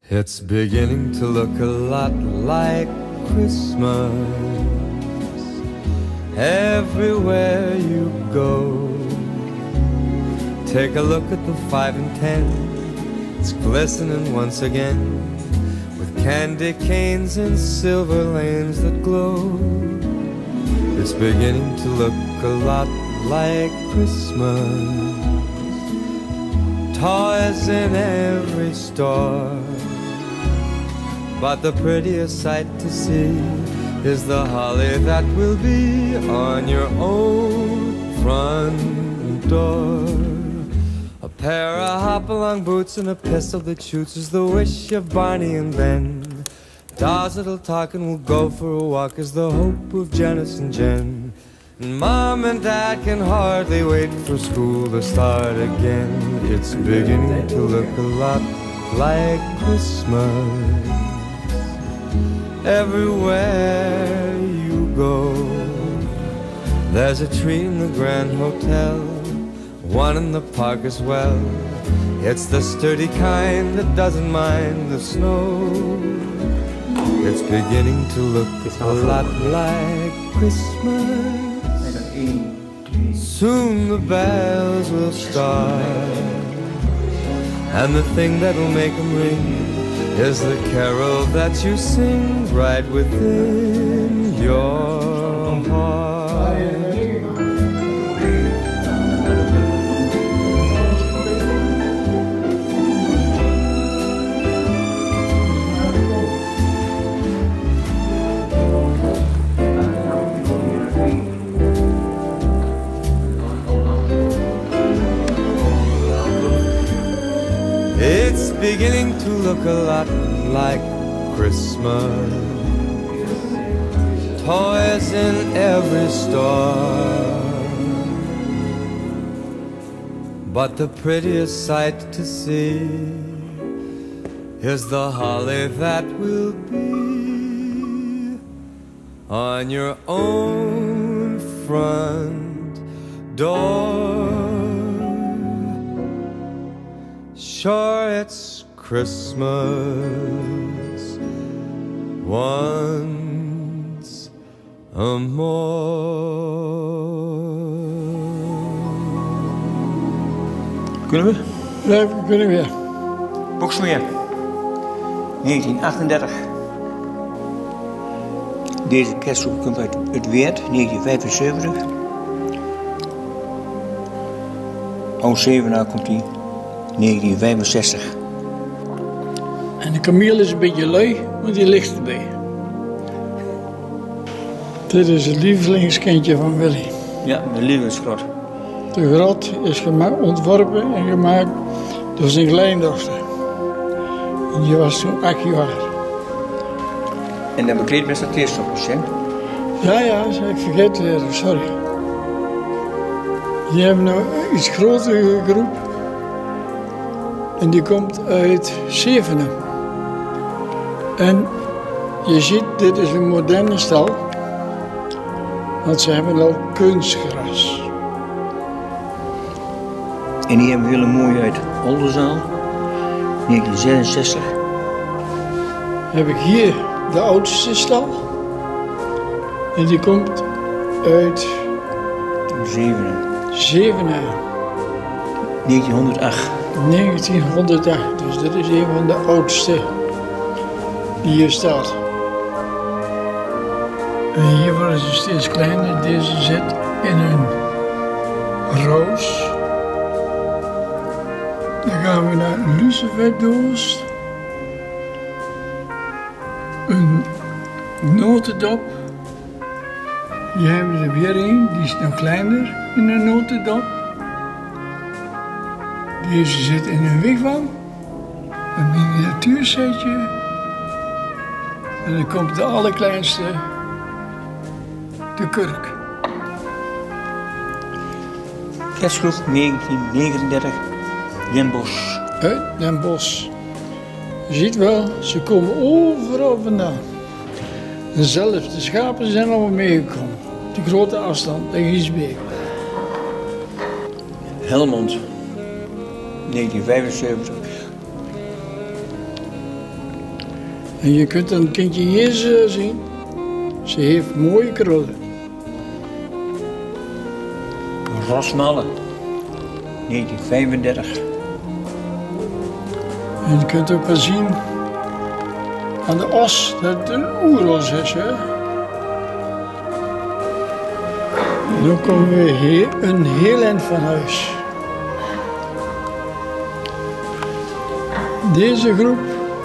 It's beginning to look a lot like Christmas everywhere you go. Take a look at the 5 and 10. It's glistening once again with candy canes and silver lanes that glow. It's beginning to look a lot like Christmas. Toys in every store, but the prettiest sight to see is the holly that will be on your own front door. A pair of hop-along boots and a pistol that shoots is the wish of Barney and Ben. Dolls that'll talk and will go for a walk is the hope of Janice and Jen. And Mom and Dad can hardly wait for school to start again. It's beginning to look a lot like Christmas everywhere you go. There's a tree in the Grand Hotel, one in the park as well. It's the sturdy kind that doesn't mind the snow. It's beginning to look a lot like Christmas. Soon the bells will start, and the thing that'll make them ring is the carol that you sing right within your heart. It's beginning to look a lot like Christmas. Toys in every store, but the prettiest sight to see is the holly that will be on your own front door. Sure, it's Christmas once more. Kunnen we? Ja, we kunnen weer. Boksmeer, 1938. Deze kerstgroep komt uit het Weert, 1975. Oud Zevenaar komt die 1965. En de Camille is een beetje lui, maar die ligt erbij. Dit is het lievelingskindje van Willy. Ja, de lievelingsgrot. De grot is ontworpen en gemaakt door zijn kleindochter. En die was toen 8 jaar. En dan bekleed met satéstoppers, hè? Ja, ik vergeet het weer, sorry. Die hebben nou een iets grotere groep. En die komt uit Zevenaar. En je ziet, dit is een moderne stal. Want ze hebben al kunstgras. En die hebben we hele mooi uit Oldenzaal, 1966. Heb ik hier de oudste stal. En die komt uit Zevenaar. 1908. 1908, dus dit is een van de oudste die hier staat. En hier worden ze steeds kleiner. Deze zit in een roos. Dan gaan we naar een luciferdoos. Een notendop. Hier hebben we er weer een, die is nog kleiner in een notendop. Deze zit in een wigwam, een miniatuursetje. En dan komt de allerkleinste, de kurk. Kerstgroep 1939, Den Bosch. Uit Den Bosch. Je ziet wel, ze komen overal vandaan. En zelfs de schapen zijn allemaal meegekomen. De grote afstand, de Giesbeek. Helmond, 1975. En je kunt een kindje Jezus zien. Ze heeft mooie krullen. Rosmalen, 1935. En je kunt ook wel zien aan de os dat het een oeros is. Hè? En dan komen we hier een heel eind van huis. Deze groep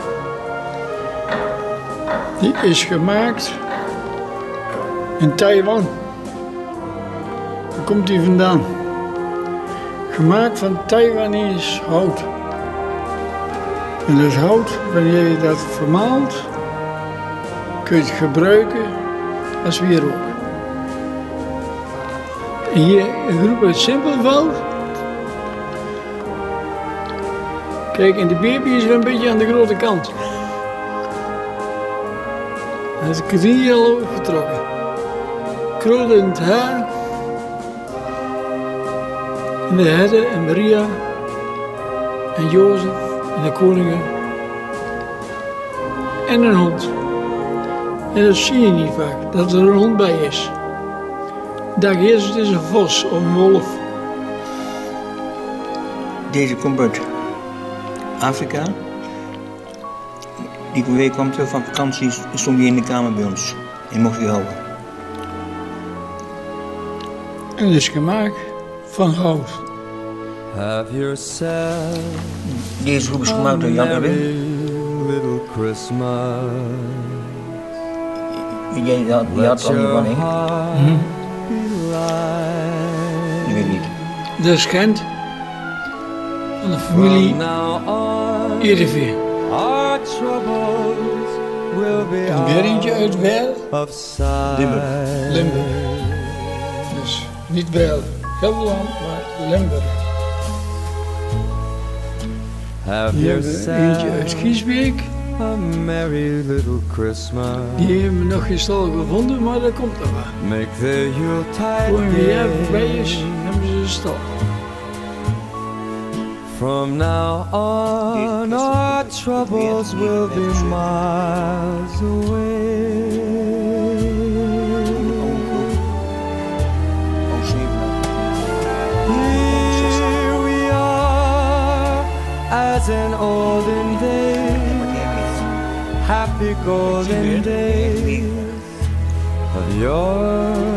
die is gemaakt in Taiwan. Daar komt die vandaan. Gemaakt van Taiwanese hout. En dat hout, wanneer je dat vermaalt, kun je het gebruiken als wierook. En hier een groep uit Simpelveld. Kijk, en de baby is weer een beetje aan de grote kant. Hij is de knieën al overgetrokken. Krullen in het haar. En de herder en Maria en Jozef en de koningen. En een hond. En dat zie je niet vaak, dat er een hond bij is. Dag Jezus is een vos of een wolf. Deze komt uit Afrika. Die week kwam terug van vakantie, stond hij in de kamer bij ons. En mocht hij houden. En het is gemaakt van hout. Have yourself Deze groep is gemaakt door Jan Erwin. little Christmas. Die had al niet van één. Ik weet niet. Dat is Gent. Van de familie Ereveer. Our troubles will be Een berentje uit Weil, of sight. Limburg. Dus niet Weil, Gelderland, maar Limburg. Have Hier hebben we eentje uit Giesbeek. a merry little Christmas. Die hebben we nog geen stal gevonden, maar dat komt nog wel. Make the Yuletide Voor een jaar gay. voorbij is, hebben ze een stal. From now on, our troubles will be miles away. Here we are, as in olden days, happy golden days of yore.